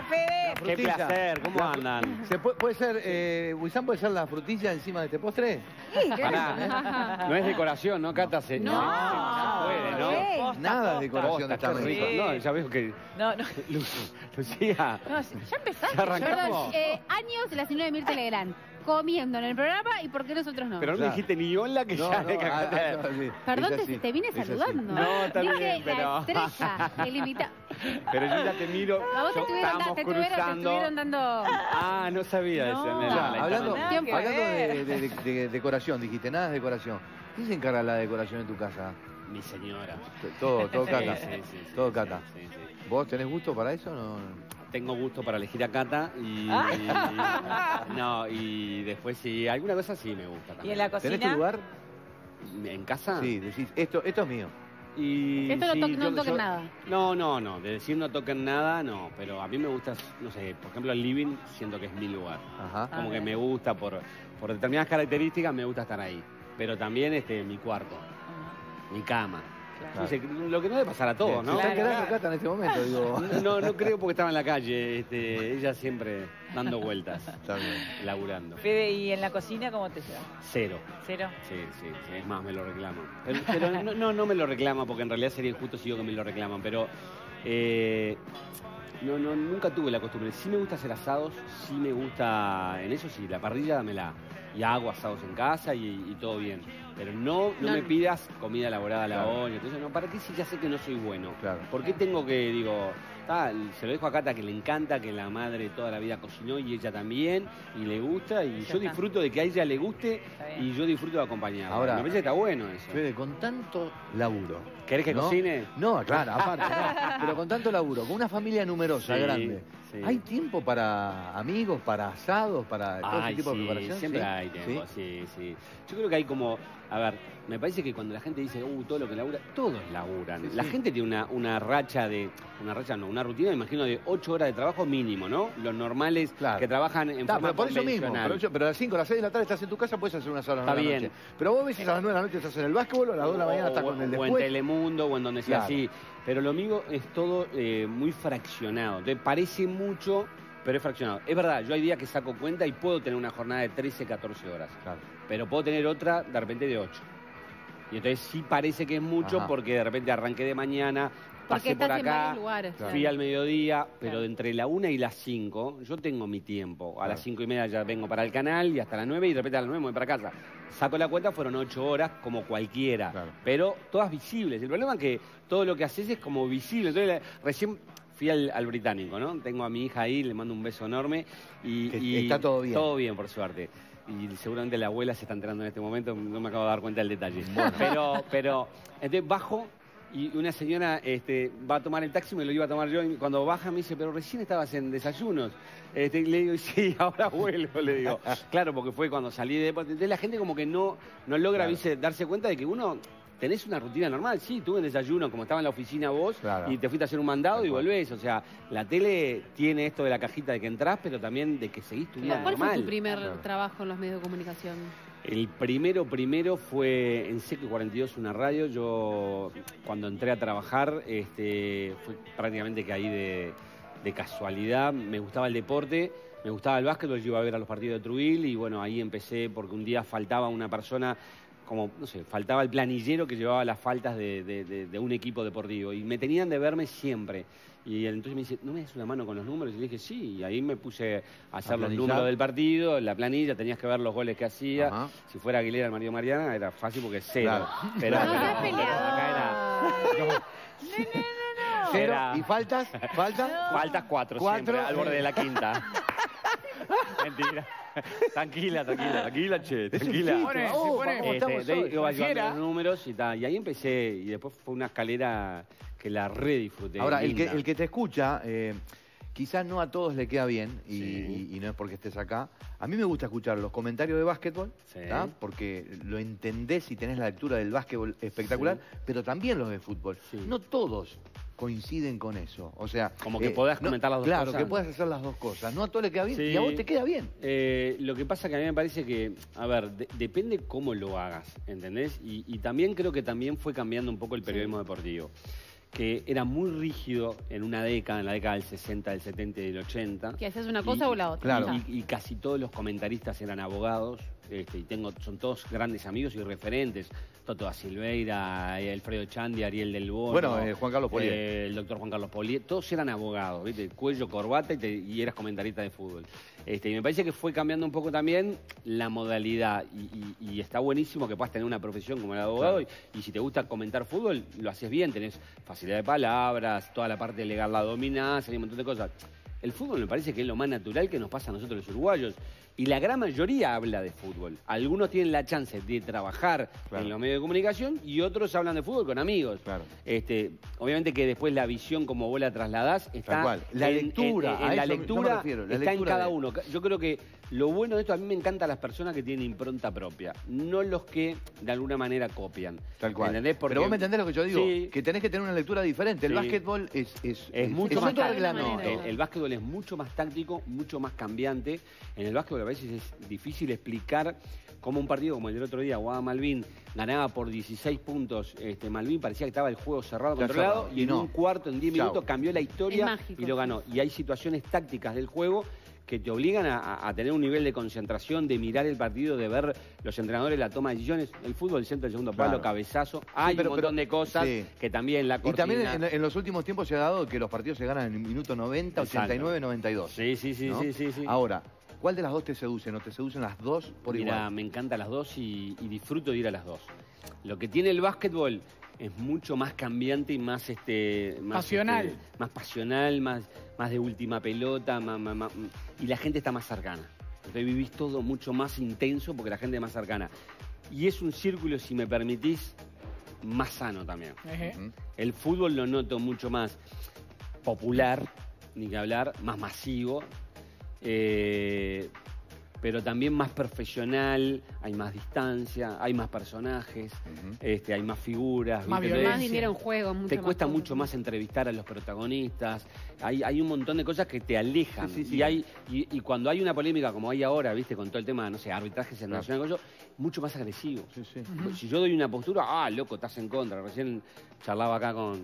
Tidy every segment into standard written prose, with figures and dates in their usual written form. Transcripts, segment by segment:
Fede. Qué placer, ¿cómo andan? ¿Puede ser, Wissam, puede ser la frutilla encima de este postre? Sí, Pará, no es decoración, ¿no, Cata? No, se puede, ¿no? Nada de decoración de esta Posta, qué mesa. rico. No, ya veo que... No. Lucía, No, ya empezaste. ya arrancamos. Perdón, años la señora de Mirta Legrand comiendo en el programa y ¿por qué nosotros no? Pero no me dijiste ni hola que ya me cagaste. sí. Perdón, Es así, te vine es así. saludando. No, está Viste, bien, pero- la estrella, el invitado. Pero yo ya te miro, A vos te estamos te cruzando. estuvieron dando... Ah, no sabía eso. No. me Ya, da la hablando internet. Nada que de decoración, dijiste, nada de decoración. ¿Quién se encarga de la decoración en tu casa? Mi señora. Todo Sí, Cata. sí, sí, sí, Todo sí, Cata. sí, sí. ¿Vos tenés gusto para eso o no? Tengo gusto para elegir a Cata y no, y después sí, alguna cosa sí me gusta ¿Y también. en la ¿Tenés tu cocina? lugar? ¿En casa? Sí, decís, esto es mío. Y Esto no sí, no toquen nada. No, de decir no toquen nada, no, pero a mí me gusta, no sé, por ejemplo el living siento que es mi lugar. Ajá. Como que bien. me gusta por determinadas características me gusta estar ahí. Pero también mi cuarto, mi cama. Claro. No sé, lo que no debe pasar a todos, ¿no? ¿Está Claro, quedando claro. Cata en este momento? Digo. No creo porque estaba en la calle, ella siempre dando vueltas, Está bien. laburando. Fede, ¿y en la cocina cómo te llevas? Cero. ¿Cero? Sí, es más, me lo reclaman. Pero no me lo reclama porque en realidad sería injusto si digo que me lo reclaman, pero nunca tuve la costumbre. Sí me gusta hacer asados, sí me gusta, en eso sí, la parrilla dámela. Y hago asados en casa y todo bien. Pero no me pidas comida elaborada a la Claro. olla. Entonces, no, ¿para qué si ya sé que no soy bueno? Claro. ¿Por qué tengo que, se lo dejo a Cata que le encanta, que la madre toda la vida cocinó y ella también, y le gusta, y Ya yo está. disfruto de que a ella le guste Está bien. y yo disfruto de acompañarla. Ahora- me parece que está bueno eso. Fede, con tanto laburo. ¿Querés que ¿no? cocine? No, claro, aparte, no. Pero con tanto laburo, con una familia numerosa, Sí, grande. sí. ¿Hay tiempo para amigos, para asados, para todo ese Ay, tipo de sí, preparación? siempre ¿Sí? hay tiempo, ¿Sí? sí. Yo creo que hay como, a ver, me parece que cuando la gente dice, todo lo que labura, todos laburan. Sí, La sí. gente tiene una rutina, me imagino, de 8 horas de trabajo mínimo, ¿no? Los normales Claro. que trabajan en Está, forma pero por eso mismo, convencional. pero a las 5 o las 6 de la tarde estás en tu casa, puedes hacer una sola a las Está 9 de la bien. noche. Pero vos ves a las 9 de la noche estás en el básquetbol, a las 2 de la mañana estás con el O en después. Telemundo, o en donde sea Claro. así. Pero lo mío es todo muy fraccionado. Entonces parece mucho, pero es fraccionado. Es verdad, yo hay días que saco cuenta y puedo tener una jornada de 13, 14 horas. Claro. Pero puedo tener otra de repente de 8. Y entonces sí parece que es mucho Ajá. porque de repente arranqué de mañana, Porque pasé por estás en acá, varios lugares. Claro. fui al mediodía, pero Claro. de entre la 1 y las 5 yo tengo mi tiempo. A Claro. las 5 y media ya vengo para el canal y hasta las 9 y de repente a las 9 me voy para casa. Saco la cuenta, fueron 8 horas como cualquiera, Claro. pero todas visibles. El problema es que todo lo que haces es como visible. Entonces recién fui al británico, ¿no? Tengo a mi hija ahí, le mando un beso enorme y Está todo bien. Todo bien, por suerte. Y seguramente la abuela se está enterando en este momento, no me acabo de dar cuenta del detalle. Pero entonces bajo y una señora va a tomar el taxi, me lo iba a tomar yo, y cuando baja me dice, pero recién estabas en desayunos. Le digo, sí, ahora vuelvo, le digo. Claro, porque fue cuando salí de deporte. Entonces la gente como que no logra, Claro. ¿viste? Darse cuenta de que uno... Tenés una rutina normal, sí, tuve un desayuno, como estaba en la oficina vos, Claro. y te fuiste a hacer un mandado Tal y cual. volvés. O sea, la tele tiene esto de la cajita de que entrás, pero también de que seguís tu vida ¿Cuál normal. fue tu primer Claro. trabajo en los medios de comunicación? El primero fue en Seco 42, una radio. Yo, cuando entré a trabajar, fue prácticamente que ahí de casualidad. Me gustaba el deporte, me gustaba el básquetbol, yo iba a ver a los partidos de Truil y bueno, ahí empecé porque un día faltaba una persona, como, no sé, faltaba el planillero que llevaba las faltas de un equipo deportivo y me tenían de verme siempre. Y entonces me dice, ¿no me das una mano con los números? Y le dije, sí, y ahí me puse a hacer los planillar. números del partido, la planilla, tenías que ver los goles que hacía. Ajá. Si fuera Aguilera, el marido Mariana, era fácil porque es cero. Claro. Pero, No seas acá peleador. era... Cero. Era- ¿Y faltas? ¿Faltas? Faltas 4 Cuatro. siempre, al borde de la quinta. Mentira. Tranquila, che, tranquila. chiste. Pone, Oh, se pone- ¿cómo estamos De ahí hoy? iba llevando Cualquiera. los números y ahí empecé. Y después fue una escalera que la re disfruté. Ahora, el linda. que te escucha, quizás no a todos le queda bien, Sí. y no es porque estés acá. A mí me gusta escuchar los comentarios de básquetbol, Sí. ¿tá? Porque lo entendés y tenés la lectura del básquetbol espectacular, pero también los de fútbol. Sí. No todos coinciden con eso. O sea, Como que podás comentar las dos claro, cosas. que puedas hacer las dos cosas. No a todos le queda bien Sí. y a vos te queda bien. Lo que pasa que a mí me parece que, a ver, depende cómo lo hagas, ¿entendés? Y también creo que también fue cambiando un poco el periodismo deportivo. que era muy rígido en una década, en la década del 60, del 70 y del 80. Que haces una cosa o la otra. Claro. Y casi todos los comentaristas eran abogados, y son todos grandes amigos y referentes. Toto da Silveira, Alfredo Chandi, Ariel del Bono. Bueno, Juan Carlos Polié. El doctor Juan Carlos Polié. Todos eran abogados, ¿viste? Cuello, corbata y eras comentarista de fútbol. Y me parece que fue cambiando un poco también la modalidad. Y está buenísimo que puedas tener una profesión como el de abogado. Claro. Y si te gusta comentar fútbol, lo haces bien. Tenés facilidad de palabras, toda la parte legal la dominás, hay un montón de cosas. El fútbol me parece que es lo más natural que nos pasa a nosotros los uruguayos. Y la gran mayoría habla de fútbol. Algunos tienen la chance de trabajar en los medios de comunicación y otros hablan de fútbol con amigos. Claro. Obviamente que después la visión como vos la trasladás está Tal cual. La lectura, a la eso lectura me refiero, la está lectura en cada de- uno. Yo creo que lo bueno de esto, a mí me encantan las personas que tienen impronta propia, no los que de alguna manera copian. Tal cual. ¿Entendés? Porque- Pero vos me entendés lo que yo digo, Sí. que tenés que tener una lectura diferente. El Sí. básquetbol es mucho más otro táctico. reglamento. El básquetbol es mucho más táctico, mucho más cambiante. En el básquetbol a veces es difícil explicar cómo un partido como el del otro día, Guadalajara-Malvin, ganaba por 16 puntos. Malvin parecía que estaba el juego cerrado, Está controlado, cerrado. y en No. un cuarto, en 10 Chau. minutos, cambió la historia Es mágico, y lo ganó. Y hay situaciones tácticas del juego que te obligan a tener un nivel de concentración, de mirar el partido, de ver los entrenadores, la toma de decisiones. El fútbol, el centro del segundo palo, Claro. cabezazo. Hay un montón de cosas sí. que también la Y cortina... también en los últimos tiempos se ha dado que los partidos se ganan en el minuto 90, Exacto. 89, 92. Sí, sí, sí, ¿no? sí, sí. Ahora, ¿cuál de las dos te seducen? ¿O te seducen las dos por Mira, igual? me encantan las dos y disfruto de ir a las dos. Lo que tiene el básquetbol es mucho más cambiante y más Pasional. más pasional, más de última pelota, y la gente está más cercana. Entonces vivís todo mucho más intenso porque la gente es más cercana. Y es un círculo, si me permitís, más sano también. Ujú. El fútbol lo noto mucho más popular, ni que hablar, más masivo, pero también más profesional, hay más distancia, hay más personajes, Ujú. hay más figuras. Más ¿viste? violencia. Más dinero en juego. Mucho Te más cuesta cosas. mucho más entrevistar a los protagonistas, hay un montón de cosas que te alejan. Sí, sí, sí. Y cuando hay una polémica como hay ahora, viste, con todo el tema, no sé, arbitrajes internacionales, mucho más agresivo. Sí, sí. Si yo doy una postura, loco, estás en contra. Recién charlaba acá con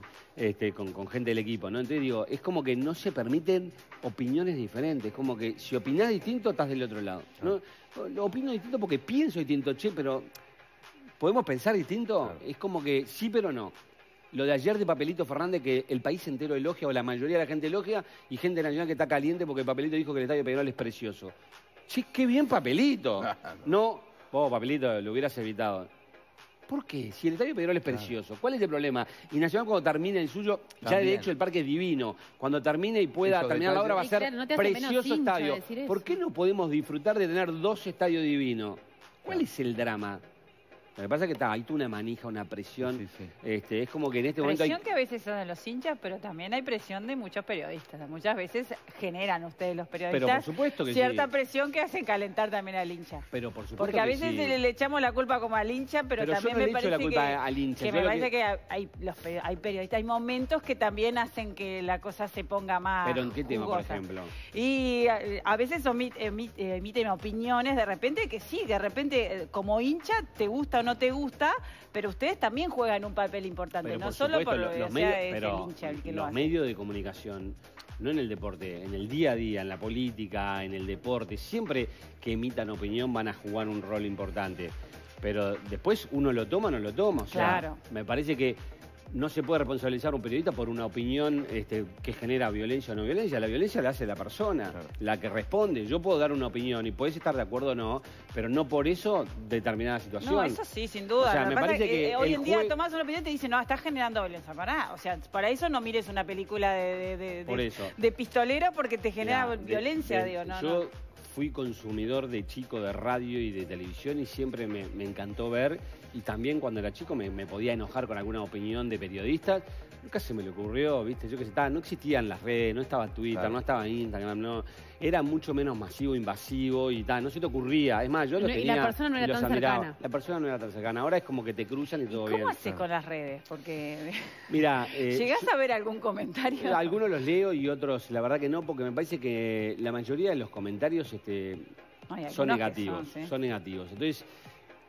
gente del equipo, ¿no? Entonces digo, es como que no se permiten opiniones diferentes. Como que si opinás distinto, estás del otro lado. ¿No? Opino distinto porque pienso distinto, pero ¿podemos pensar distinto? Claro. Es como que sí, pero no. Lo de ayer de Papelito Fernández, que el país entero elogia, o la mayoría de la gente elogia, y gente nacional que está caliente porque Papelito dijo que el estadio Peñarol es precioso. Sí, qué bien Papelito. No, Papelito, lo hubieras evitado. ¿Por qué? Si el estadio Peñarol es precioso, ¿cuál es el problema? Y Nacional cuando termine el suyo, ya de También. hecho el parque es divino. Cuando termine y pueda Esos terminar la obra va a Y ser claro, no te hace menos precioso hincha estadio. decir eso. ¿Por qué no podemos disfrutar de tener 2 estadios divinos? ¿Cuál es el drama? Lo que pasa es que hay toda una manija, una presión. Sí, sí. Es como que en este momento hay... Presión que a veces son de los hinchas, pero también hay presión de muchos periodistas. Muchas veces generan ustedes los Pero periodistas por supuesto que cierta sí. presión que hacen calentar también al hincha. Pero por supuesto Porque a que veces sí. le echamos la culpa como al hincha, pero Pero yo también no le me echo la parece culpa que, al hincha. que Yo me lo parece que- que hay periodistas, hay momentos que también hacen que la cosa se ponga más ¿Pero en qué tema, por jugosa. ejemplo? Y a veces emiten opiniones de repente que sí, de repente como hincha te gusta o no te gusta, pero ustedes también juegan un papel importante, Pero no por solo supuesto, por lo que los sea medios, es pero el hincha el que lo los hace. medios de comunicación, no en el deporte, en el día a día, en la política, en el deporte, siempre que emitan opinión van a jugar un rol importante. Pero después uno lo toma o no lo toma. O sea, Claro. me parece que no se puede responsabilizar a un periodista por una opinión que genera violencia o no violencia. La violencia la hace la persona, Claro. la que responde. Yo puedo dar una opinión y podés estar de acuerdo o no, pero no por eso determinada situación. No, eso sí, sin duda. O sea, Lo me que pasa parece es que que hoy el en día jue- tomás una opinión y te dicen, no, estás generando violencia. Pará, o sea, para eso no mires una película Por eso. de pistolero porque te genera Mirá, violencia, digo, no, yo no. fui consumidor de chico de radio y de televisión y siempre me encantó ver, y también cuando era chico me podía enojar con alguna opinión de periodistas. Nunca se me le ocurrió, viste, yo que sé, no existían las redes, no estaba Twitter, Claro. no estaba Instagram, no, era mucho menos masivo, invasivo y tal, no se te ocurría. Es más, yo lo Y tenía la persona no y era los tan admiraba. cercana. La persona no era tan cercana, ahora es como que te cruzan y todo bien. ¿Cómo haces con las redes? Porque Mira, ¿llegás a ver algún comentario? algunos los leo y otros, la verdad que no, porque me parece que la mayoría de los comentarios Hay son algunos que negativos, son, sí. son negativos. Entonces,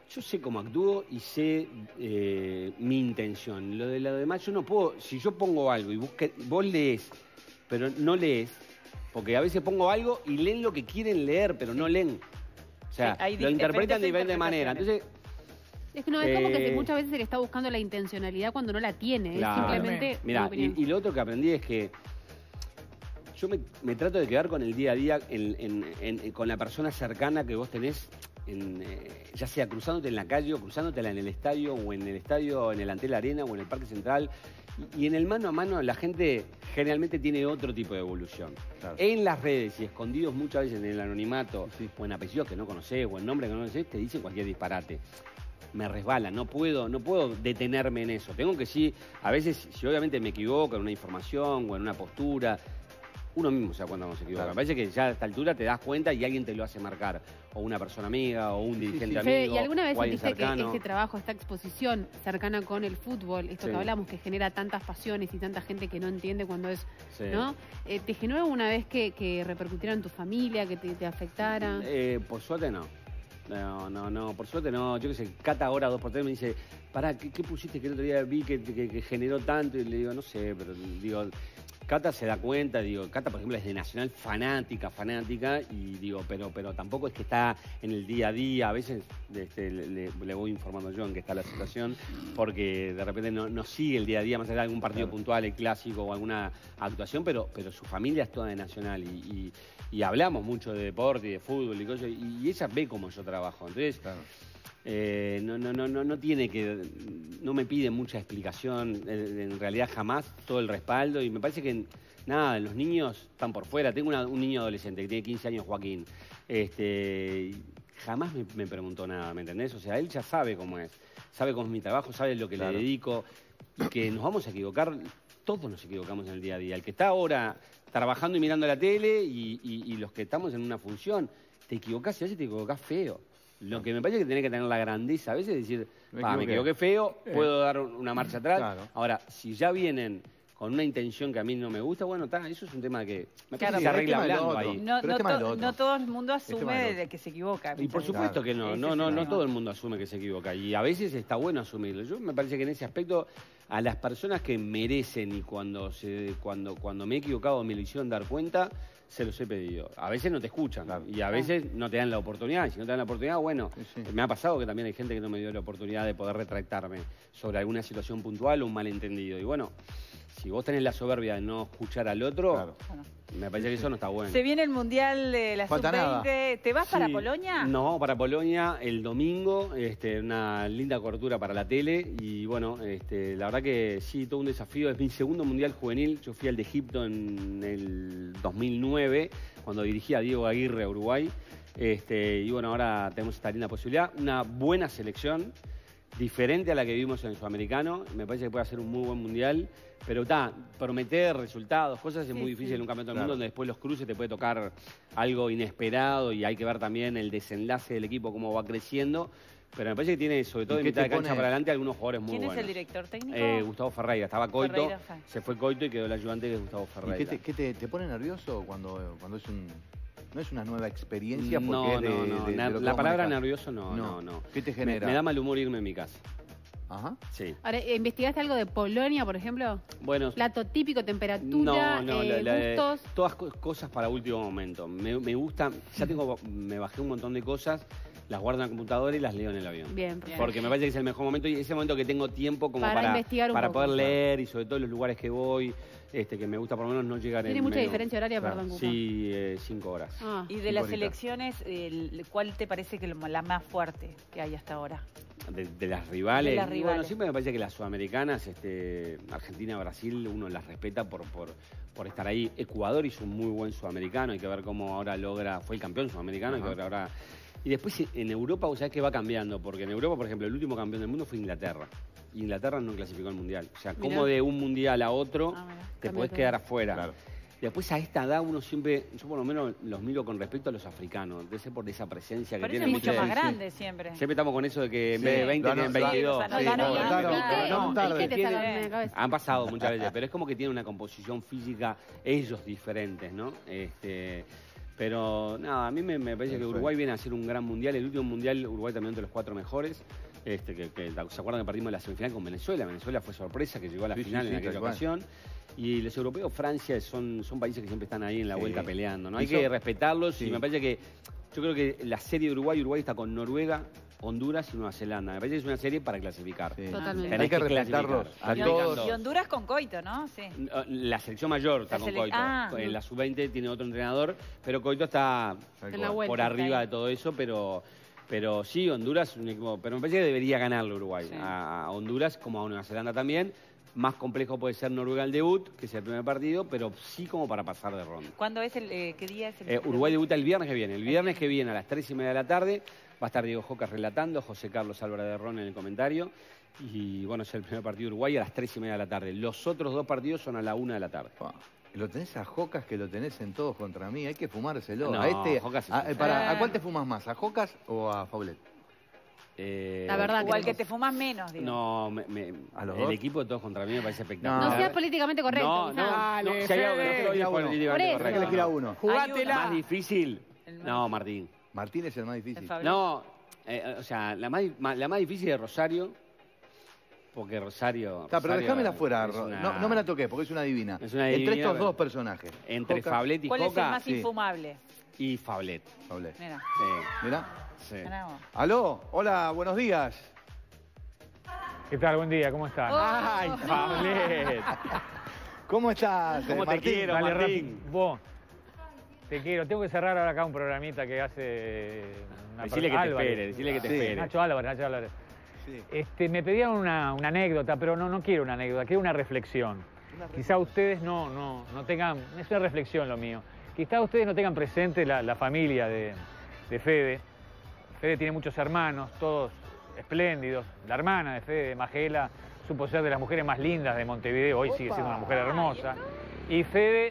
Yo sé cómo actúo y sé mi intención. Lo demás yo no puedo, si yo pongo algo y vos lees, pero no lees, porque a veces pongo algo y leen lo que quieren leer, pero no leen. O sea, lo interpretan de diferente manera. Entonces, es que no, es como que muchas veces se le está buscando la intencionalidad cuando no la tiene. Claro. Es simplemente. Mirá, y lo otro que aprendí es que yo me trato de quedar con el día a día, con la persona cercana que vos tenés, ya sea cruzándote en la calle o cruzándote en el estadio, o en el estadio, en el Antel Arena o en el Parque Central. Y en el mano a mano la gente generalmente tiene otro tipo de evolución. Claro. En las redes y escondidos muchas veces en el anonimato, o en apellidos que no conocés, o en nombres que no conocés, te dicen cualquier disparate. Me resbala, no puedo detenerme en eso. Tengo que a veces, si obviamente me equivoco en una información o en una postura, uno mismo sabe cuando se equivoca. Claro. Me parece que ya a esta altura te das cuenta y alguien te lo hace marcar. O una persona amiga, o un dirigente amigo. ¿Y alguna vez o alguien sentiste cercano? que este trabajo, esta exposición cercana con el fútbol, esto que hablamos, que genera tantas pasiones y tanta gente que no entiende cuando es, ¿no? ¿Te generó alguna vez que repercutiera en tu familia, que te afectara? Por suerte no. No, por suerte no. Yo qué sé, Cata ahora 2x3 me dice, pará, ¿qué pusiste que el otro día vi que generó tanto? Y le digo, no sé, pero digo, Cata se da cuenta, Cata por ejemplo es de Nacional fanática, y digo, pero tampoco es que está en el día a día, a veces le voy informando yo en qué está la situación, porque de repente no sigue el día a día, más allá de algún partido puntual, el clásico o alguna actuación, pero su familia es toda de Nacional y hablamos mucho de deporte y de fútbol y cosas, y ella ve cómo yo trabajo, entonces no me pide mucha explicación, en realidad jamás, todo el respaldo, y me parece que nada, los niños están por fuera. Tengo un niño adolescente que tiene 15 años, Joaquín, jamás me preguntó nada, ¿me entendés? O sea, él ya sabe cómo es mi trabajo, sabe lo que le dedico, y que nos vamos a equivocar, todos nos equivocamos en el día a día. El que está ahora trabajando y mirando la tele y los que estamos en una función, te equivocás y a veces te equivocás feo. Lo que me parece que tenés que tener la grandeza a veces es decir, me equivoqué feo, puedo dar una marcha atrás. Claro. Ahora, si ya vienen con una intención que a mí no me gusta, bueno, eso es un tema que me parece que se arregla hablando ahí. No todo el mundo asume de que se equivoca. Y por supuesto que no todo el mundo asume que se equivoca. Y a veces está bueno asumirlo. Yo me parece que en ese aspecto, a las personas que merecen y cuando me he equivocado me lo hicieron dar cuenta, se los he pedido. A veces no te escuchan y a veces no te dan la oportunidad. Y si no te dan la oportunidad, bueno, me ha pasado que también hay gente que no me dio la oportunidad de poder retractarme sobre alguna situación puntual o un malentendido. Y bueno, si vos tenés la soberbia de no escuchar al otro, me parece que eso no está bueno. Se viene el Mundial de la Sub-20. ¿Te vas para Polonia? No, para Polonia el domingo, una linda cobertura para la tele y bueno, la verdad que sí, todo un desafío. Es mi segundo Mundial juvenil. Yo fui al de Egipto en el 2009, cuando dirigía a Diego Aguirre a Uruguay. Y bueno, ahora tenemos esta linda posibilidad. Una buena selección, diferente a la que vimos en el Sudamericano. Me parece que puede ser un muy buen Mundial. Pero prometer resultados, cosas es muy difícil en un campeonato del mundo donde después los cruces te puede tocar algo inesperado y hay que ver también el desenlace del equipo, cómo va creciendo. Pero me parece que tiene, sobre todo de mitad de cancha para adelante, algunos jugadores muy buenos. ¿Quién es el director técnico? Gustavo Ferreira. Estaba Coito, se fue Coito y quedó el ayudante que es Gustavo Ferreira. ¿Y qué te pone nervioso cuando es no es una nueva experiencia? La palabra nervioso no. ¿Qué te genera? Me da mal humor irme a mi casa. Ajá. Sí. Ahora, ¿investigaste algo de Polonia, por ejemplo? Bueno. Plato típico, temperatura, gustos. Todas cosas para último momento. Me gusta, me bajé un montón de cosas, las guardo en la computadora y las leo en el avión. Bien. Porque me parece que es el mejor momento y ese momento que tengo tiempo como para poder leer y sobre todo los lugares que voy. Que me gusta por lo menos no llegar en ¿Tiene mucha diferencia horaria, perdón? Sí, 5 horas. Y de las elecciones, ¿cuál te parece que la más fuerte que hay hasta ahora? De las rivales. Bueno, siempre me parece que las sudamericanas, Argentina, Brasil, uno las respeta por estar ahí. Ecuador hizo un muy buen sudamericano, hay que ver cómo ahora fue el campeón sudamericano, hay que ver ahora. Y después en Europa, vos sabés que va cambiando, porque en Europa, por ejemplo, el último campeón del mundo fue Inglaterra. Inglaterra no clasificó al Mundial. O sea, como de un Mundial a otro te podés quedar afuera. Claro. Después a esta edad uno siempre, yo por lo menos los miro con respecto a los africanos, debe ser por esa presencia que tienen. Pero es mucho más grande siempre. Siempre estamos con eso de que en vez de 20 tienen 22. Han pasado muchas veces, pero es como que tienen una composición física ellos diferentes, ¿no? Pero nada, a mí me parece que Uruguay viene a hacer un gran mundial. El último mundial, Uruguay también entre los 4 mejores. ¿Se acuerdan que perdimos en la semifinal con Venezuela? Venezuela fue sorpresa, que llegó a la final en aquella ocasión. Y los europeos, Francia, son países que siempre están ahí en la vuelta peleando, ¿no? Hay que respetarlos y me parece que... Yo creo que la serie de Uruguay está con Noruega, Honduras y Nueva Zelanda. Me parece que es una serie para clasificar. Totalmente. Hay que respetarlos a todos. Y Honduras con Coito, ¿no? Sí. La selección mayor está con Coito. En la sub-20 tiene otro entrenador, pero Coito está por arriba de todo eso, pero sí, Honduras es un equipo... Pero me parece que debería ganarlo Uruguay. A Honduras, como a Nueva Zelanda también. Más complejo puede ser Noruega el debut, que es el primer partido, pero sí como para pasar de ronda. ¿Cuándo es qué día es el Uruguay debuta el viernes que viene. El viernes que viene a las 3:30 de la tarde va a estar Diego Jocas relatando, José Carlos Álvarez de Ron en el comentario. Y bueno, es el primer partido de Uruguay a las 3:30 de la tarde. Los otros 2 partidos son a la 1 de la tarde. Lo tenés a Jocas, que lo tenés en Todos contra mí. Hay que fumárselo. No, Jocas ¿A cuál te fumas más? ¿A Jocas o a Faulet? La verdad o al que te fumas menos, digo. No, ¿A los el dos? equipo de Todos contra mí me parece espectacular. No seas políticamente correcto. No, si hay algo que soy políticamente Hay que elegir a uno. Jugátela. Más difícil. No, Martín. Martín es el más difícil. No, o sea, la más difícil es Rosario. Porque Rosario... Pero déjamela fuera, una... no me la toqué porque es una divina. Es una divina. Entre estos 2 personajes. Entre Fablet y ¿Cuál Joca. es el más infumable? Y Fablet. Mira. Mira. Sí. Aló, hola, buenos días. ¿Qué tal? Buen día, ¿cómo están? ¡Ay, Fablet! ¿Cómo estás, ¿Cómo te Martín? quiero, Dale, Martín? Vos, te quiero. Tengo que cerrar ahora acá un programita que hace... Decile que te espere, decile que te espere. Nacho Álvarez. Sí. Me pedían una anécdota, pero no quiero una anécdota, quiero una reflexión. Quizá ustedes no tengan... Es una reflexión lo mío. Quizá ustedes no tengan presente la familia de Fede. Fede tiene muchos hermanos, todos espléndidos. La hermana de Fede, Magela, supo ser de las mujeres más lindas de Montevideo. Hoy sigue siendo una mujer hermosa. Y Fede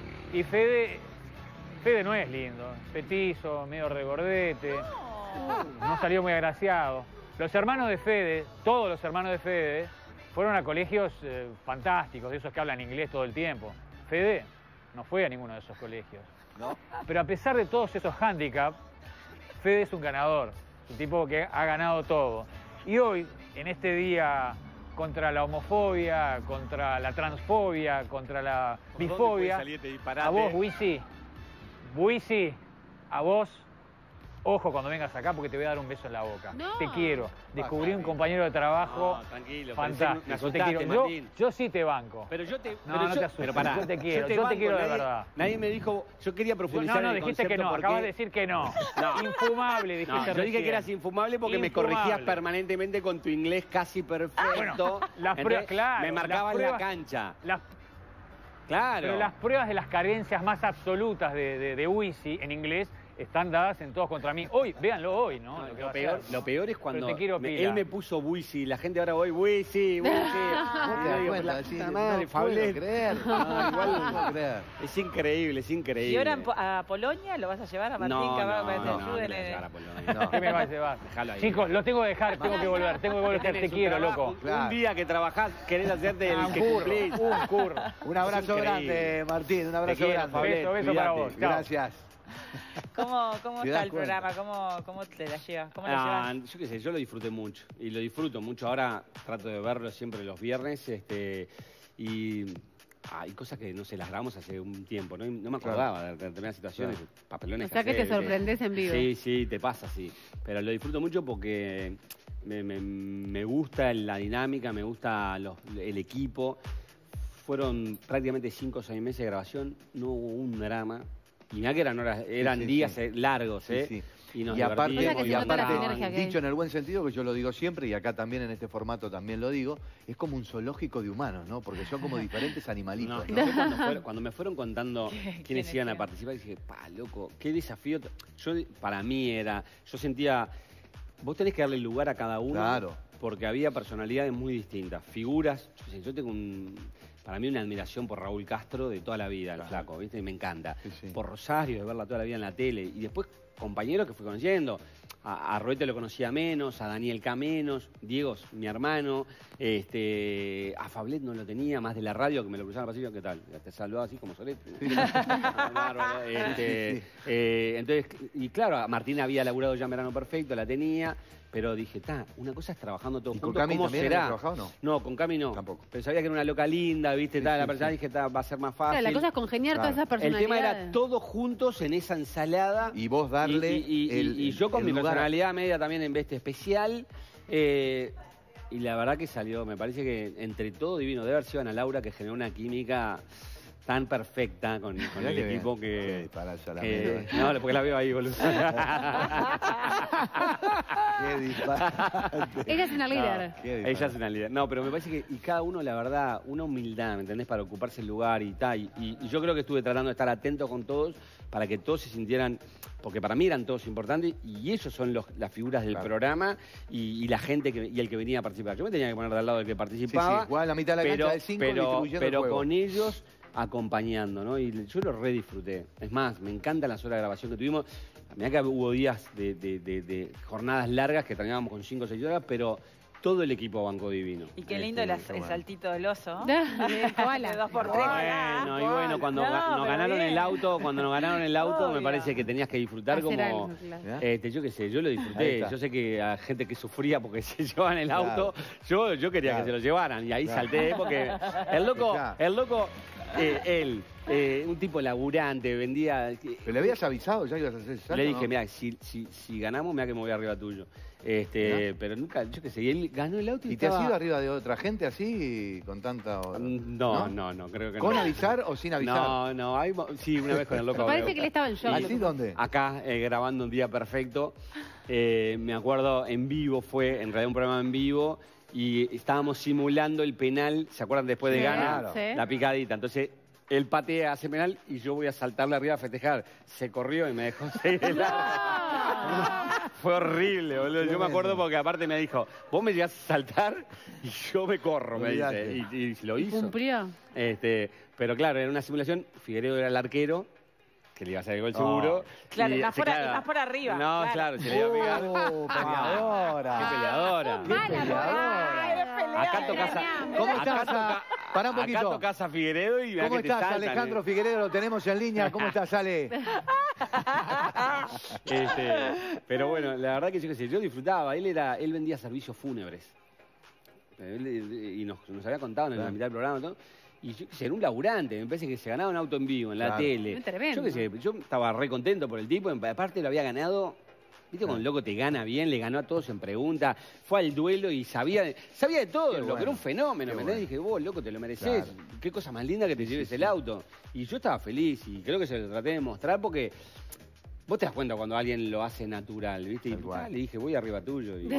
no es lindo. Petizo, medio regordete. No salió muy agraciado. Los hermanos de Fede, todos los hermanos de Fede, fueron a colegios fantásticos, de esos que hablan inglés todo el tiempo. Fede no fue a ninguno de esos colegios. ¿No? Pero a pesar de todos esos hándicaps, Fede es un ganador, un tipo que ha ganado todo. Y hoy, en este día contra la homofobia, contra la transfobia, contra la bifobia, a vos, Buisi, a vos, ojo cuando vengas acá porque te voy a dar un beso en la boca. No. Te quiero. Descubrí un compañero de trabajo fantástico. Te quiero. Yo sí te banco. Pero yo te... No te asustes. pará, Yo te quiero de verdad. Nadie me dijo... Yo quería profundizar en el dijiste que no. porque... Acabas de decir que no. Infumable, dijiste yo dije que eras infumable porque me corregías permanentemente con tu inglés casi perfecto. Las pruebas, claro. Me marcabas la cancha. Claro. Pero las pruebas de las carencias más absolutas de Wisi en inglés están dadas en Todos contra mí. Hoy, véanlo hoy, ¿no? Lo peor es cuando él me puso Buisi, la gente ahora hoy, Buisi. No te das cuenta, no puedo creer. Igual no puedo creer. Es increíble, es increíble. ¿Y ahora a Polonia lo vas a llevar a Martín? No, ¿Qué me vas a llevar? Ahí. Chicos, lo tengo que dejar, tengo que volver, te quiero, loco. Un día que trabajás, querés hacerte el que cumplís. Un curro. Un abrazo grande, Martín, un abrazo grande. Beso para vos. Chao. Gracias. ¿Cómo está el programa? ¿Cómo te la llevas? ¿Cómo la llevas? Yo qué sé, yo lo disfruté mucho. Y lo disfruto mucho. Ahora trato de verlo siempre los viernes. Y hay cosas que no se las grabamos hace un tiempo. No me acordaba de determinadas situaciones, papelones. O sea que te sorprendes en vivo. Sí, te pasa, sí. Pero lo disfruto mucho porque me gusta la dinámica, me gusta el equipo. Fueron prácticamente 5 o 6 meses de grabación. No hubo un drama. Y nada que eran días largos, Sí. Y nos aparte, sinergia que hay. dicho en el buen sentido, que yo lo digo siempre, y acá también en este formato también lo digo, es como un zoológico de humanos, ¿no? Porque son como diferentes animalitos. No, cuando me fueron contando quiénes iban a participar, dije, loco, qué desafío. Para mí yo sentía, vos tenés que darle lugar a cada uno. Claro. Porque había personalidades muy distintas, figuras. Yo tengo para mí una admiración por Raúl Castro de toda la vida, el flaco, ¿viste? Y me encanta. Sí. Por Rosario, de verla toda la vida en la tele. Y después compañeros que fui conociendo. A Roete lo conocía menos, a Daniel K menos, Diego, mi hermano, a Fablet no lo tenía, más de la radio, que me lo cruzaba en el pasillo, ¿qué tal? Te saludaba así como Solete. Entonces, y claro, a Martín había laburado ya en Verano Perfecto, la tenía, pero dije, una cosa es trabajando todos juntos, ¿con Cami ¿cómo también será? habías trabajado o no? No, con Cami no. Tampoco. Pero sabía que era una loca linda, ¿viste? La persona dije, va a ser más fácil. Claro, la cosa es congeniar todas esas El personalidades. tema era todos juntos en esa ensalada. Y vos darle y yo con mi lugar personalidad media también en vez especial. Y la verdad que salió, me parece que entre todo divino. Debe haber sido Ana Laura que generó una química tan perfecta con el equipo que... no, porque la veo ahí, boludo. Qué disparate. Ella es una líder. Ella es una líder. No, pero me parece que y cada uno, la verdad, una humildad, ¿me entendés? Para ocuparse el lugar y tal. Y yo creo que estuve tratando de estar atento con todos para que todos se sintieran... Porque para mí eran todos importantes y ellos son las figuras del programa y la gente y el que venía a participar. Yo me tenía que poner al lado del que participaba. Sí, igual la mitad de la cancha del 5 distribuyendo el juego. Con ellos acompañando, ¿no? Y yo lo re disfruté. Es más, me encantan las horas de grabación que tuvimos. Mirá que hubo días de jornadas largas que terminábamos con 5 o 6 horas, pero todo el equipo bancó divino. Y qué lindo el saltito del oso. De koala. 2x3. Bueno, y bueno, cuando nos ganaron el auto, me parece que tenías que disfrutar como... Algo, claro. Yo qué sé, yo lo disfruté. Yo sé que a gente que sufría porque se llevaban el auto, yo quería que se lo llevaran. Y ahí salté porque el loco, un tipo laburante, vendía... ¿Pero le habías avisado ya que ibas a hacer ese salto? Le dije, mira, si ganamos, mira que me voy arriba tuyo. Pero nunca, yo qué sé, y él ganó el auto y te has ido arriba de otra gente así, con tanta... No, creo que no. ¿Con avisar o sin avisar? No, sí, una vez con el loco. Me parece que él estaba en shock. ¿Así dónde? Acá, grabando Un Día Perfecto. Me acuerdo, en vivo fue, en realidad un programa en vivo, y estábamos simulando el penal, ¿se acuerdan? Después de ganar, la picadita. Entonces... Él patea, hace penal y yo voy a saltarle arriba a festejar. Se corrió y me dejó seguir el Fue horrible, boludo. Yo me acuerdo porque aparte me dijo, vos me llegás a saltar y yo me corro, me dice. Y lo hizo. ¿Cumplió? Pero claro, era una simulación. Figueredo era el arquero, que le iba a hacer el gol seguro. Claro, y más por arriba. No, claro, se le iba a pegar. Peleadora. ¡Qué peleadora! ¡Qué peleadora! Acá tocas ¿Cómo estás? Pará un poquito. Acá tocas a Figueredo y ¿Cómo estás, Alejandro Figueredo? Lo tenemos en línea. ¿Cómo estás, Ale? Pero bueno, la verdad que yo qué sé, yo disfrutaba. Él vendía servicios fúnebres. Y nos había contado en la mitad del programa todo. Y yo qué sé, era un laburante, me parece que se ganaba un auto en vivo, en la tele. Tremendo. Yo qué sé, yo estaba re contento por el tipo, aparte lo había ganado. ¿Viste cuando el loco te gana bien? Le ganó a todos en pregunta, fue al duelo y sabía de todo, lo que era un fenómeno, ¿me entendés? Dije, vos, loco, te lo merecés, qué cosa más linda que te lleves el auto. Y yo estaba feliz y creo que se lo traté de mostrar porque vos te das cuenta cuando alguien lo hace natural, ¿viste? Y le dije, voy arriba tuyo. Y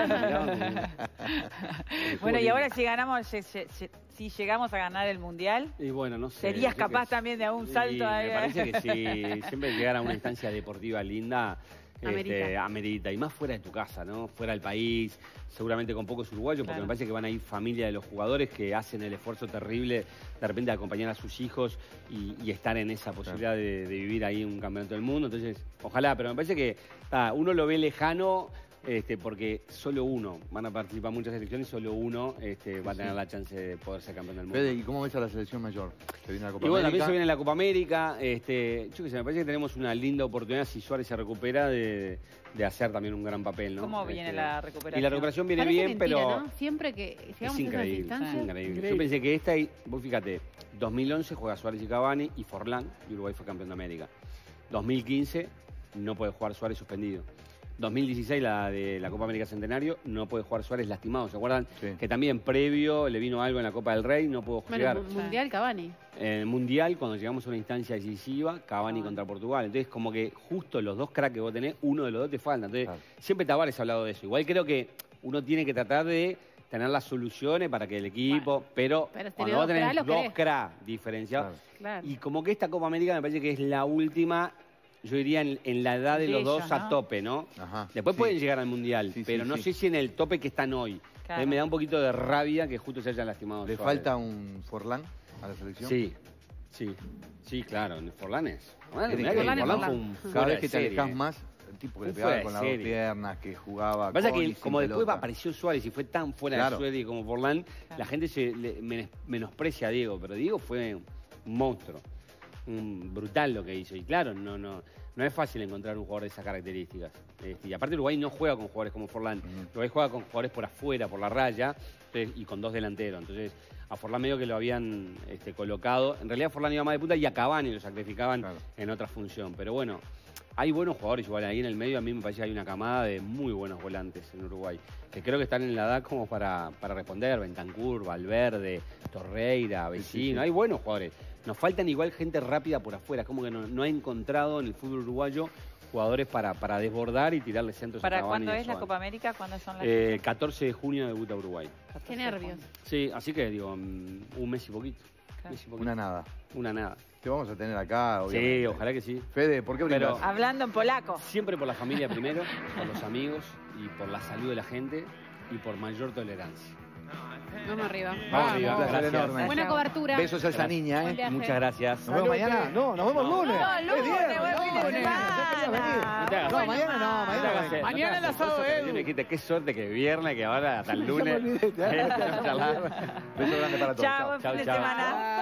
bueno, y ahora si ganamos, si llegamos a ganar el Mundial, y bueno, no sé, ¿serías capaz también de un salto? Me parece que sí, siempre llegar a una instancia deportiva linda... Amerita, y más fuera de tu casa, ¿no? Fuera del país, seguramente con pocos uruguayos, porque me parece que van a ir familia de los jugadores que hacen el esfuerzo terrible de repente de acompañar a sus hijos y estar en esa posibilidad de vivir ahí un campeonato del mundo. Entonces, ojalá, pero me parece que uno lo ve lejano porque solo uno, van a participar muchas selecciones, solo uno va a tener la chance de poder ser campeón del mundo. Fede, ¿y cómo ves a la selección mayor? Se viene la Copa y bueno, América. también se viene la Copa América. Yo qué sé, me parece que tenemos una linda oportunidad, si Suárez se recupera, de hacer también un gran papel, ¿no? ¿Cómo viene la recuperación? Y la recuperación viene Parece bien, mentira, pero... ¿no? Siempre que llegamos es increíble, a esas instancias... increíble. Yo pensé que vos fíjate, 2011 juega Suárez y Cavani y Forlán, y Uruguay fue campeón de América. 2015 no puede jugar Suárez suspendido. 2016, la de la Copa América Centenario, no puede jugar Suárez lastimado. ¿Se acuerdan? Sí. Que también previo le vino algo en la Copa del Rey, no pudo jugar. Mundial Cavani. En el Mundial, cuando llegamos a una instancia decisiva, Cavani contra Portugal. Entonces, como que justo los dos cracks que vos tenés, uno de los dos te falta. Entonces, siempre Tavares ha hablado de eso. Igual creo que uno tiene que tratar de tener las soluciones para que el equipo... Pero cuando vos tenés dos cracks diferenciados... Y como que esta Copa América me parece que es la última... Yo diría en la edad de los dos a tope, ¿no? Ajá, después pueden llegar al Mundial, pero no sé si en el tope que están hoy. Claro. Me da un poquito de rabia que justo se hayan lastimado. ¿Le falta un Forlán a la selección? Sí, Sí, claro, Forlán es. Forlán fue un Cada fuera vez de que te serie. alejás más, el tipo que le Un pegaba fuera con de las dos serie. piernas, que jugaba Pasa con y que sin como después pelota. apareció Suárez y fue tan fuera Claro. de Suárez como Forlán, Claro. la gente menosprecia a Diego, pero Diego fue un monstruo, brutal lo que hizo. Y claro, no es fácil encontrar un jugador de esas características. Y aparte Uruguay no juega con jugadores como Forlán, Uruguay juega con jugadores por afuera, por la raya, y con 2 delanteros. Entonces a Forlán medio que lo habían colocado. En realidad Forlán iba más de punta y a Cavani lo sacrificaban en otra función. Pero bueno, hay buenos jugadores igual ahí en el medio. A mí me parece que hay una camada de muy buenos volantes en Uruguay, que creo que están en la edad como para responder. Bentancur, Valverde, Torreira, Vecino. Hay buenos jugadores. Nos faltan igual gente rápida por afuera. Es como que no ha encontrado en el fútbol uruguayo jugadores para desbordar y tirarle centros a ¿Para Cavani. cuándo y a es la Suárez. Copa América? ¿Cuándo son las 14 de junio debuta Uruguay. Qué nervios. Sí, así que digo, un mes y poquito. Claro. Mes y poquito. Una nada. Una nada. Te vamos a tener acá, obviamente. Sí, ojalá que sí. Fede, ¿por qué Pero- brindás? Hablando en polaco. Siempre por la familia primero, por los amigos y por la salud de la gente y por mayor tolerancia. Vamos arriba. Vamos arriba, un placer gracias. enorme. Buena cobertura. Besos a esa Gracias. niña, Buen ¿eh? viaje. Muchas gracias. ¿Nos vemos mañana? No, nos vemos lunes. No, Es lunes, viernes, buen fin de no, semana. ya querías venir. No te hagas No, mal. mañana no, mañana. Mañana el asado, Edu. Dijiste, qué suerte que viernes, que ahora hasta el lunes. Beso grande para todos. Chao, buen fin de Chao, chao. semana.